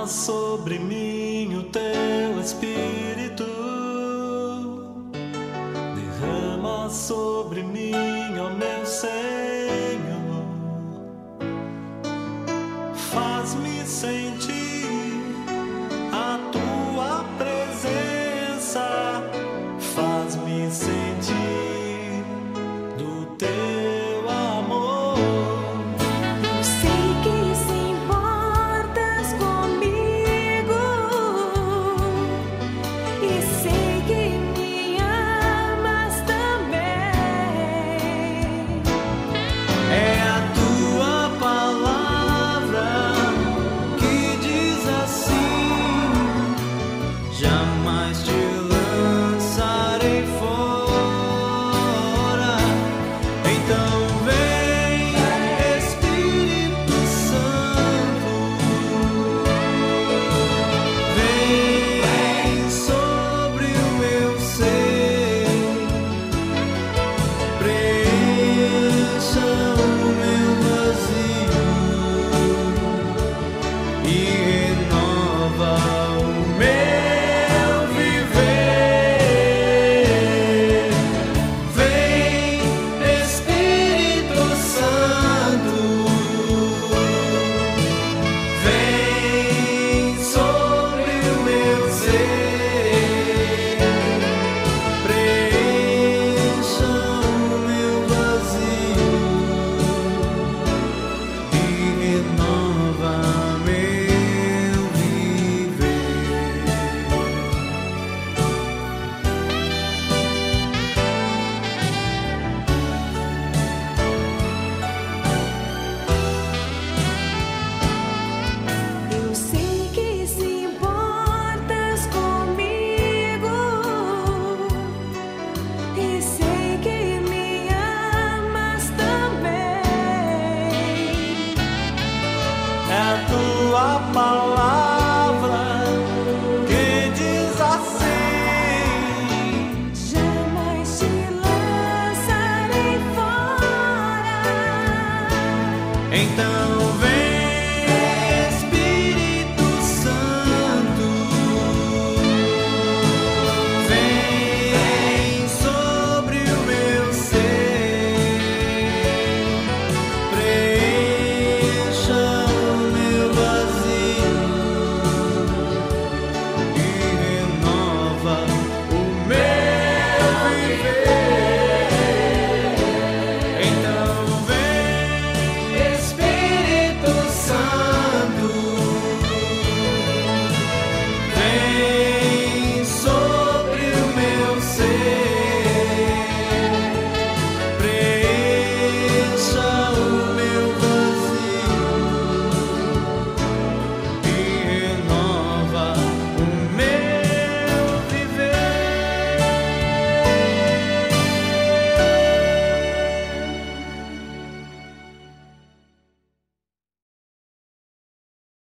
Derrama sobre mim o teu Espírito, derrama sobre mim, ó meu Senhor, faz-me sentir a tua presença, faz-me sentir do teu amor. Eu sei que se importas comigo e sei que me amas também. É a tua palavra que diz assim: jamais te lançarei fora. Então vem, Espírito Santo, vem sobre o meu ser, preencha o meu vazio e renova o meu viver. Vem, Espírito Santo, vem sobre o meu ser, preencha o meu vazio e renova meu viver. Eu sei que se importas comigo e sei que me amas também. É a tua palavra